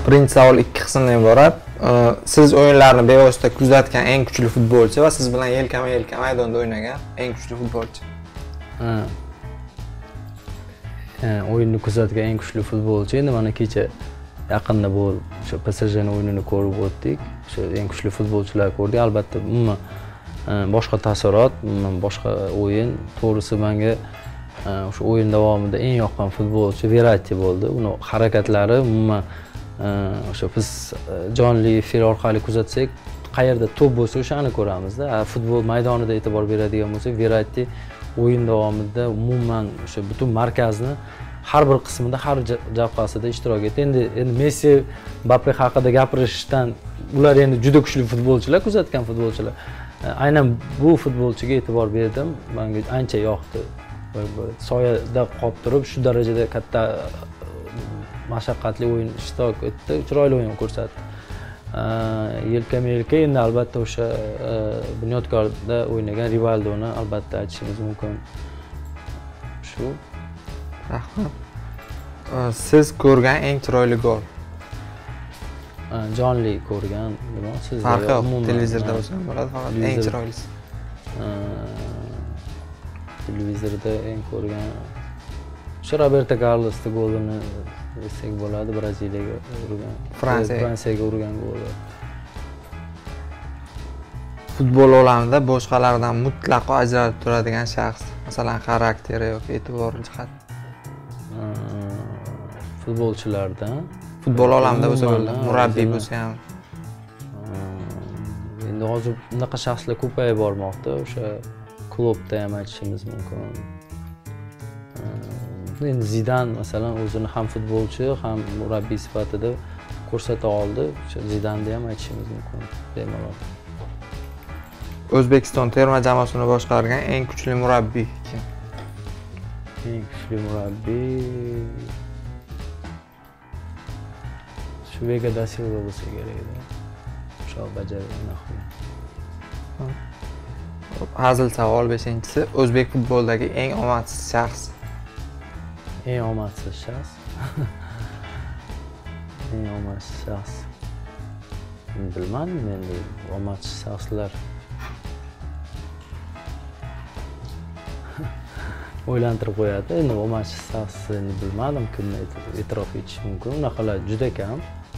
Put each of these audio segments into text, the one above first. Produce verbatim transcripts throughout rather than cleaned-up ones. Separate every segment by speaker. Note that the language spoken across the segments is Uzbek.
Speaker 1: Birinchi savol ikki qismdan iborat. Siz o'yinlarni bevosita kuzatgan eng kuchli futbolchi va siz bilan yelkama-yelka maydonda o'ynagan eng kuchli futbolchi.
Speaker 2: Ha. Ha, o'yinni kuzatgan eng kuchli futbolchi. Endi mana kecha yaqinda bu o'sha P S J'ning o'yinini ko'rib o'tdik. O'sha eng kuchli futbolchilarni ko'rdik. Albatta, umuman boshqa taassurot, umuman boshqa o'yin. To'g'risi menga o'sha o'yin davomida eng yoqqan futbolchi Verratti bo'ldi. Uni harakatlari umuman o'sha biz jonli efir orqali kuzatsak, qayerda to'p bo'lsa o'shani ko'ramizda. Futbol maydonida e'tibor beradigan bo'lsak, Verratti o'yin davomida umuman o'sha butun markazni har bir qismida, har jabhasida ishtirok etdi. Endi endi Messi, Mbappe haqida gapirishdan ular endi juda kuchli futbolchilar, kuzatgan futbolchilar. Aynan bu futbolchiga e'tibor berdim. Menga ancha yoqdi. Soyada qolib turib, shu darajada katta mashaqqatli o'yin ishtirok etdi, chiroyli o'yin ko'rsatdi. Yelkama-yelka endi albatta o'sha Bunyodkorda o'ynagan Rivaldoni albatta aytishimiz mumkin. Shu.
Speaker 1: Rahmat. Siz ko'rgan eng chiroyli gol?
Speaker 2: Jonli ko'rgan, nima? Siz
Speaker 1: televizorda bo'lsa ham bo'ladi, faqat eng chiroylisi.
Speaker 2: Televizorda eng ko'rgan shu Roberto Carlosning golini desak bo'ladi, Braziliyaga urgan, Fransiyaga urgan goli.
Speaker 1: Futbol olamida boshqalardan mutlaqo ajralib turadigan shaxs, masalan, xarakteri yoki e'tibor jihati.
Speaker 2: Futbolchilardan,
Speaker 1: futbol olamida bo'lsa bo'ladi, murabbiy bo'lsa ham.
Speaker 2: Endi hozir bunaqa shaxslar ko'payib bormoqda, o'sha klubda ham aytishimiz mumkin. Endi Zidan masalan o'zini ham futbolchi, ham murabbiy sifatida ko'rsata oldi. O'sha Zidanni ham aytishimiz mumkin bemalol.
Speaker 1: O'zbekiston terma jamoasini boshqargan eng kuchli murabbiy kim?
Speaker 2: Eng kuchli murabbiy Шиорига da Silva bo'lsa kerak edi. O'sha bajargan ahvol.
Speaker 1: Hazil savol beshinchisi. O'zbek futbolidagi eng omadsiz shaxs.
Speaker 2: Eng omadsiz shaxs. Eng omadsiz shaxs. Bilmadim endi omadsiz shaxslar. O'ylantirib qo'yadi. Endi omadsiz shaxsni bilmadim, kimni e'tirof etish mumkin. Unaqalar juda kam.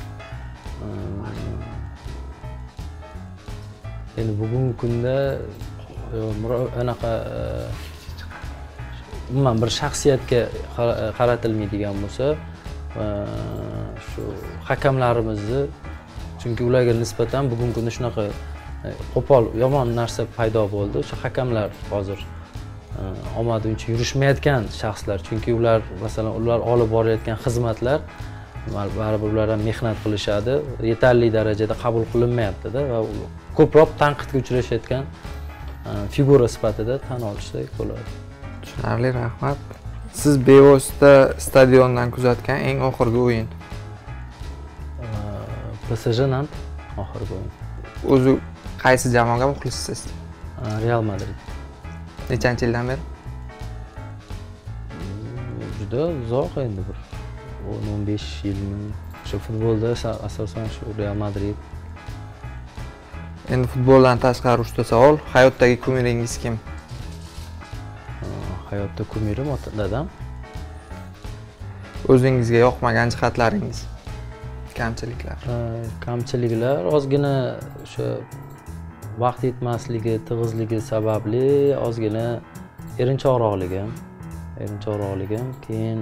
Speaker 2: Endi bugungi kunda anaqa umuman bir shaxsiyatga qaratilmaydigan bo'lsa, shu hakamlarimizni, chunki ularga nisbatan bugungi kunda shunaqa qo'pol, yomon narsa paydo bo'ldi. O'sha hakamlar hozir omadi uncha yurishmayotgan shaxslar, chunki ular masalan ular olib borayotgan xizmatlar baribir ular ham mehnat qilishadi, yetarli darajada qabul qilinmayapti-da va ko'proq tanqidga uchrashayotgan figura sifatida tan olishsak bo'ladi.
Speaker 1: Tushunarli, rahmat. Siz bevosita stadiondan kuzatgan eng oxirgi o'yin?
Speaker 2: P S J'dan oxirgi o'yin.
Speaker 1: O'zi qaysi jamoaga muxlissiz?
Speaker 2: Real Madrid.
Speaker 1: Nechanchi yildan beri?
Speaker 2: Juda uzoq endi bir o'n o'n besh yilmi. Shu futbolda asosan shu Real Madrid.
Speaker 1: Endi futboldan tashqari uchta savol. Hayotdagi kumiringiz kim?
Speaker 2: Hayotda kumirim dadam.
Speaker 1: O'zingizga yoqmagan jihatlaringiz? Kamchiliklar.
Speaker 2: Kamchiliklar ozgina o'sha vaqt yetmasligi, tig'izligi sababli ozgina erinchoqroqligim, erinchoqroqligim, keyin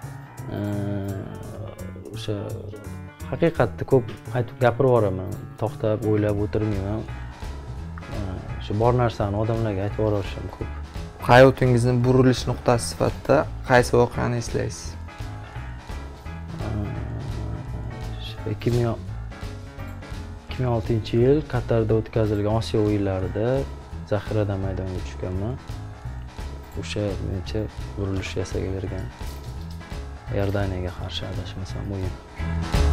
Speaker 2: o'sha haqiqatda ko'p aytib gapirib yuboraman, to'xtab o'ylab o'tirmayman. Shu bor narsani odamlarga aytib yuborishim ko'p.
Speaker 1: Hayotingizning burilish nuqtasi sifatida qaysi voqeani eslaysiz?
Speaker 2: ikki ming o'n oltinchi yil Qatarda o'tkazilgan Osiyo o'yinlarida zaxiradan maydonga tushganman. O'sha mencha burilish yasaga bergan Iordaniyaga qarshi adashmasam o'yin.